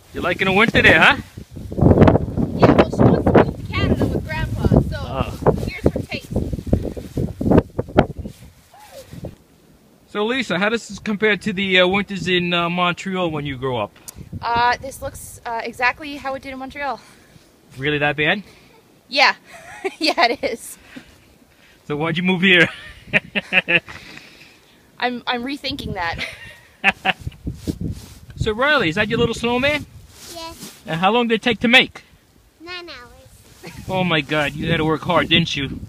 You liking the winter there, huh? Yeah, well, she wants to move to Canada with Grandpa, so here's her taste. So Lisa, how does this compare to the winters in Montreal when you grew up? This looks exactly how it did in Montreal. Really that bad? Yeah, yeah, it is. So why'd you move here? I'm rethinking that. So Riley, is that your little snowman? Yes. And how long did it take to make? 9 hours. Oh my God, you had to work hard, didn't you?